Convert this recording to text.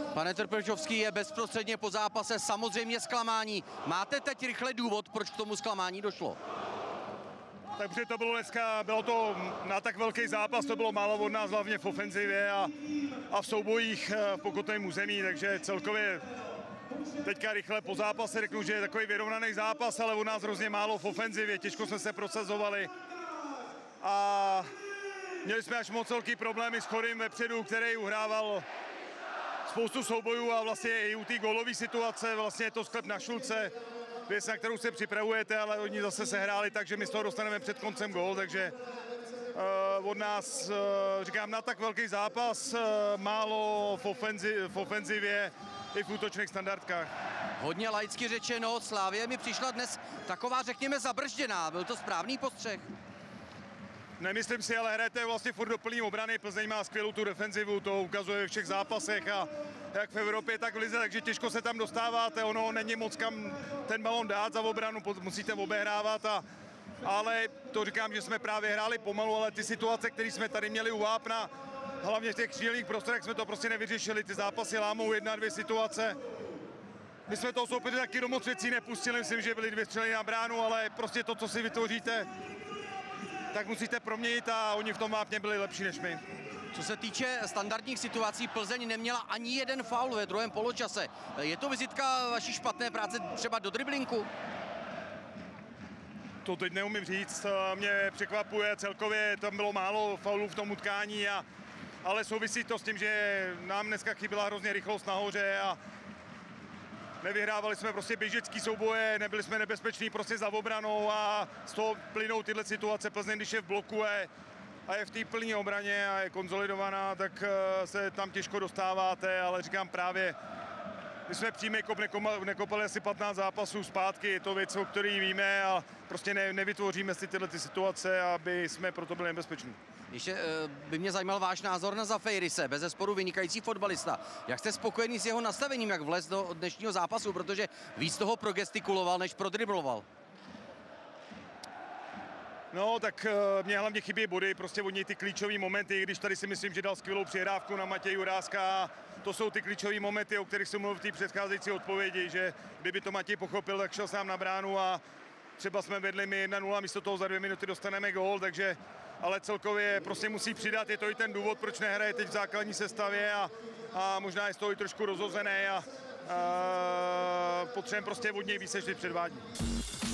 Pane Trpešovský, je bezprostředně po zápase samozřejmě zklamání. Máte teď rychle důvod, proč k tomu zklamání došlo? Takže to bylo dneska, bylo to na tak velký zápas, to bylo málo od nás, hlavně v ofenzivě a v soubojích v pokutném území, takže celkově teďka rychle po zápase řeknu, že je takový vyrovnaný zápas, ale u nás hrozně málo v ofenzivě, těžko jsme se prosazovali a měli jsme až moc velký problémy s Chorým vepředu, který uhrával spoustu soubojů a vlastně i u té gólové situace vlastně je to sklep na Šulce, věc, na kterou se připravujete, ale oni zase sehráli tak, že my z toho dostaneme před koncem gól, takže od nás, říkám, na tak velký zápas, málo v ofenzivě i v útočných standardkách. Hodně laicky řečeno, Slavie mi přišla dnes taková, řekněme, zabržděná. Byl to správný postřeh? Nemyslím si, ale hrajete vlastně furt do plný obrany. Plzeň má skvělou tu defenzivu, to ukazuje ve všech zápasech a jak v Evropě, tak v lize, takže těžko se tam dostáváte. Ono není moc kam ten balon dát za obranu, musíte obehrávat. Ale to říkám, že jsme právě hráli pomalu, ale ty situace, které jsme tady měli u Vápna, hlavně v těch křídelních prostorech jsme to prostě nevyřešili. Ty zápasy lámou 1-2 situace. My jsme toho soupeře taky do moc věcí nepustili, myslím, že byly 2 střely na bránu, ale prostě to, co si vytvoříte, tak musíte proměnit a oni v tom Vápně byli lepší než my. Co se týče standardních situací, Plzeň neměla ani jeden faul ve druhém poločase. Je to vizitka vaší špatné práce třeba do driblinku? To teď neumím říct, mě překvapuje celkově, tam bylo málo faulů v tom utkání, ale souvisí to s tím, že nám dneska chyběla hrozně rychlost nahoře a nevyhrávali jsme prostě běžecký souboje, nebyli jsme nebezpeční prostě za obranou a z toho plynou tyhle situace. Plzeň, když je v bloku a je v té plné obraně a je konzolidovaná, tak se tam těžko dostáváte, ale říkám právě, my jsme přímý kop nekopali asi 15 zápasů zpátky, je to věc, o které víme a prostě nevytvoříme si tyhle situace, aby jsme proto byli nebezpeční. Ještě by mě zajímal váš názor na Zafeirise, bezesporu vynikající fotbalista. Jak jste spokojený s jeho nastavením, jak vlez do dnešního zápasu, protože víc toho progestikuloval, než prodribloval? No, tak mě hlavně chybí body, prostě od něj ty klíčové momenty, když tady si myslím, že dal skvělou přihrávku na Matěje Juráska. To jsou ty klíčové momenty, o kterých jsem mluvil v té předcházející odpovědi, že kdyby to Matěj pochopil, tak šel sám na bránu a třeba jsme vedli my 1-0, místo toho za 2 minuty dostaneme gól, takže ale celkově prostě musí přidat, je to i ten důvod, proč nehraje teď v základní sestavě a možná je z toho i trošku rozhozený a potřebujeme prostě od něj více, než předvádí.